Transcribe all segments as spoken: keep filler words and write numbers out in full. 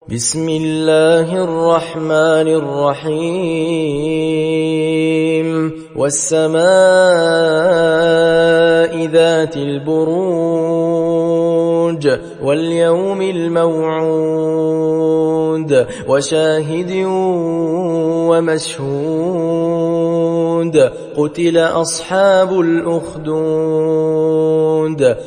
بسم الله الرحمن الرحيم والسماء ذات البروج واليوم الموعود وشاهد ومشهود قتل أصحاب الأخدود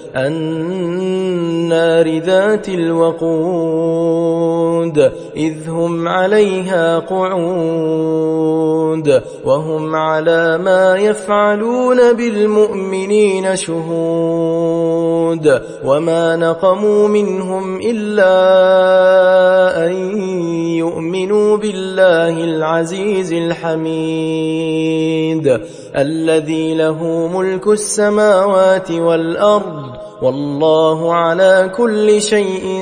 النار ذات الوقود إذ هم عليها قعود وهم على ما يفعلون بالمؤمنين شهود وما نقموا منهم إلا أن يؤمنوا بالله العزيز الحميد الذي له ملك السماوات والأرض والله على كل شيء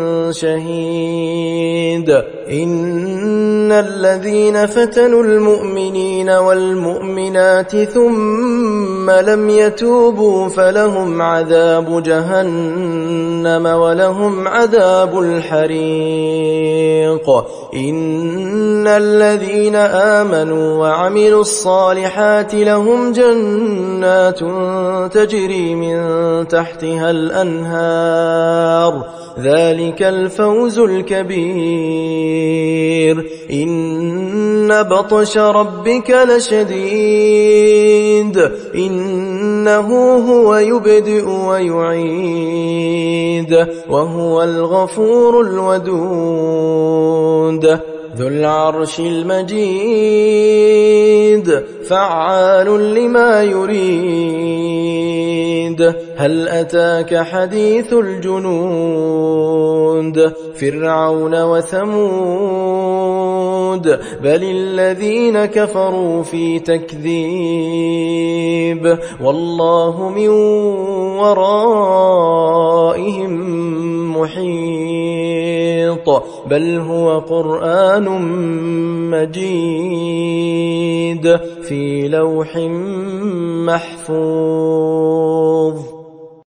شهيد إن الذين فتنوا المؤمنين والمؤمنات ثم لم يتوبوا فلهم عذاب جهنم ولهم عذاب الحريق إن الذين آمنوا وعملوا الصالحات لهم جنات تجري من تحتها الأنهار ذلك الفوز الكبير إن بطش ربك لشديد إنه هو يبدئ ويعيد وهو الغفور الودود ذو العرش المجيد فعال لما يريد هل أتاك حديث الجنود فرعون وثمود بل الذين كفروا في تكذيب والله من ورائهم محيط بل هو قرآن مجيد في لوح محفوظ.